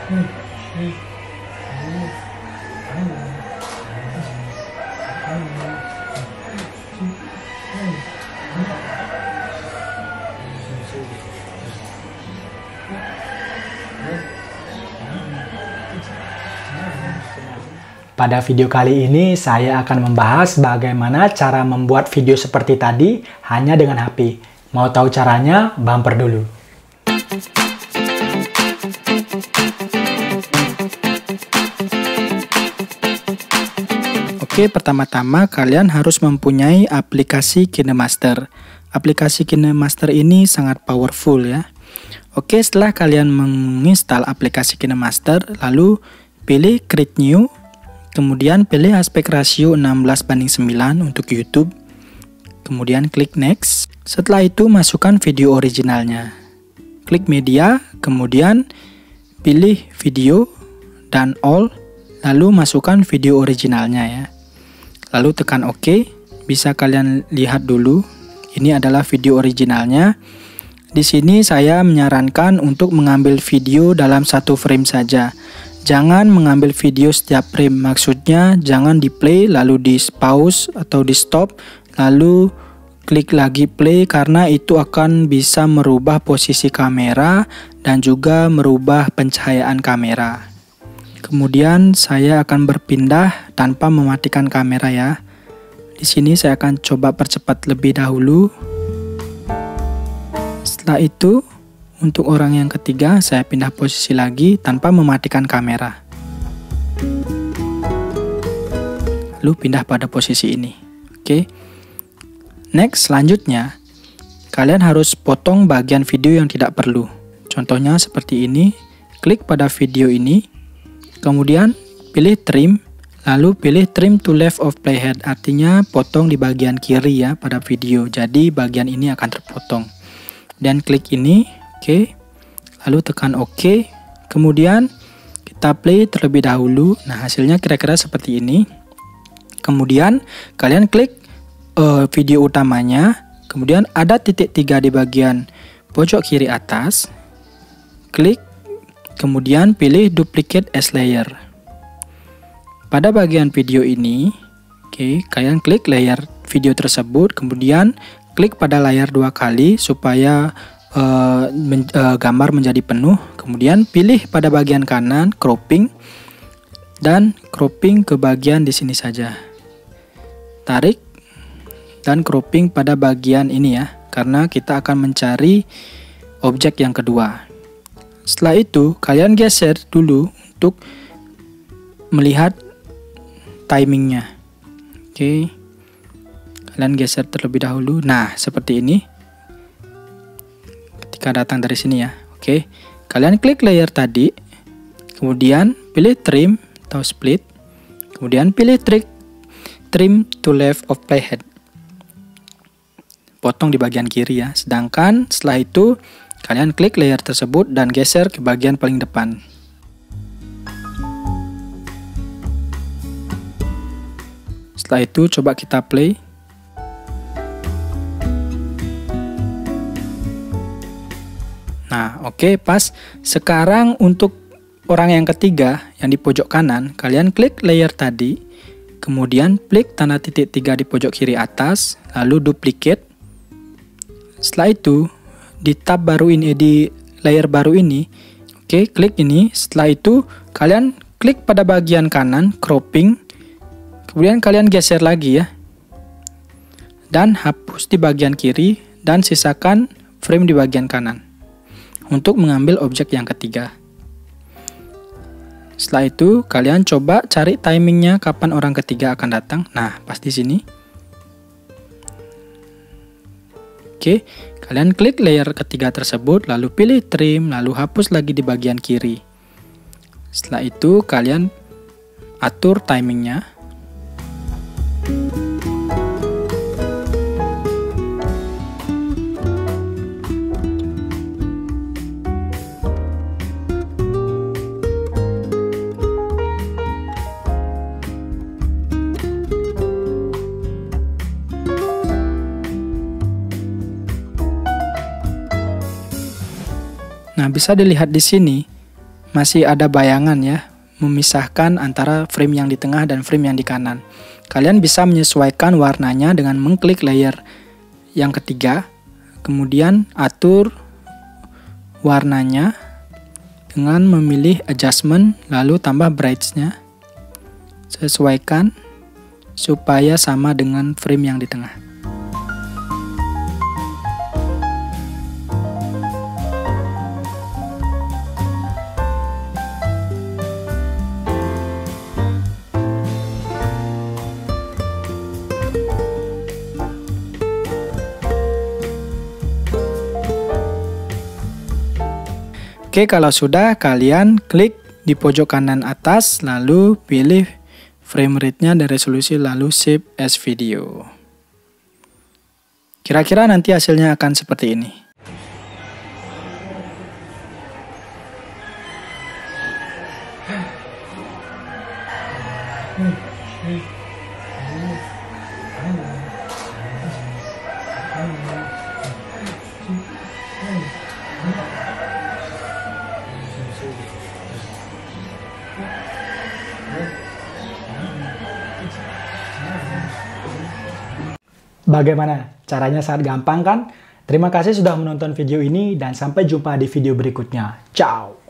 Pada video kali ini saya akan membahas bagaimana cara membuat video seperti tadi hanya dengan HP. Mau tahu caranya? Bumper dulu. Oke, pertama-tama kalian harus mempunyai aplikasi KineMaster. Aplikasi KineMaster ini sangat powerful ya. Oke, setelah kalian menginstal aplikasi KineMaster, lalu pilih Create New. Kemudian pilih aspek rasio 16:9 untuk YouTube. Kemudian klik Next. Setelah itu masukkan video originalnya. Klik Media, kemudian pilih Video dan All, lalu masukkan video originalnya ya. Lalu tekan OK. Bisa kalian lihat dulu. Ini adalah video originalnya. Di sini saya menyarankan untuk mengambil video dalam satu frame saja. Jangan mengambil video setiap frame, maksudnya jangan di play lalu di pause atau di stop lalu klik lagi play, karena itu akan bisa merubah posisi kamera dan juga merubah pencahayaan kamera. Kemudian saya akan berpindah tanpa mematikan kamera ya. Di sini saya akan coba percepat lebih dahulu. Setelah itu untuk orang yang ketiga, saya pindah posisi lagi tanpa mematikan kamera. Lalu pindah pada posisi ini. Oke. Next, selanjutnya, kalian harus potong bagian video yang tidak perlu. Contohnya seperti ini. Klik pada video ini. Kemudian pilih trim. Lalu pilih trim to left of playhead. Artinya potong di bagian kiri ya pada video. Jadi bagian ini akan terpotong. Dan klik ini. Oke, lalu tekan OK. Kemudian kita play terlebih dahulu. Nah, hasilnya kira-kira seperti ini. Kemudian kalian klik video utamanya. Kemudian ada titik 3 di bagian pojok kiri atas. Klik. Kemudian pilih Duplicate as Layer. Pada bagian video ini, oke, kalian klik layer video tersebut. Kemudian klik pada layar 2 kali supaya gambar menjadi penuh. Kemudian pilih pada bagian kanan cropping dan cropping ke bagian di sini saja. Tarik dan cropping pada bagian ini ya, karena kita akan mencari objek yang kedua. Setelah itu kalian geser dulu untuk melihat timingnya. Oke, kalian geser terlebih dahulu. Nah, seperti ini. Datang dari sini ya. Oke, kalian klik layer tadi, kemudian pilih trim atau split, kemudian pilih trim to left of playhead, potong di bagian kiri ya. Sedangkan setelah itu kalian klik layer tersebut dan geser ke bagian paling depan. Setelah itu coba kita play. Nah, oke, pas. Sekarang untuk orang yang ketiga yang di pojok kanan, kalian klik layer tadi, kemudian klik tanda titik 3 di pojok kiri atas, lalu duplicate. Setelah itu di tab baru ini, di layer baru ini, oke, klik ini. Setelah itu kalian klik pada bagian kanan cropping, kemudian kalian geser lagi ya, dan hapus di bagian kiri dan sisakan frame di bagian kanan untuk mengambil objek yang ketiga. Setelah itu kalian coba cari timingnya kapan orang ketiga akan datang. Nah, pas di sini. Oke, kalian klik layer ketiga tersebut, lalu pilih trim, lalu hapus lagi di bagian kiri. Setelah itu kalian atur timingnya. Nah, bisa dilihat di sini, masih ada bayangan ya, memisahkan antara frame yang di tengah dan frame yang di kanan. Kalian bisa menyesuaikan warnanya dengan mengklik layer yang ketiga, kemudian atur warnanya dengan memilih adjustment, lalu tambah brightness-nya. Sesuaikan supaya sama dengan frame yang di tengah. Oke, kalau sudah, kalian klik di pojok kanan atas, lalu pilih frame rate-nya dan resolusi, lalu save as video. Kira-kira nanti hasilnya akan seperti ini. Bagaimana? Caranya sangat gampang kan? Terima kasih sudah menonton video ini dan sampai jumpa di video berikutnya. Ciao!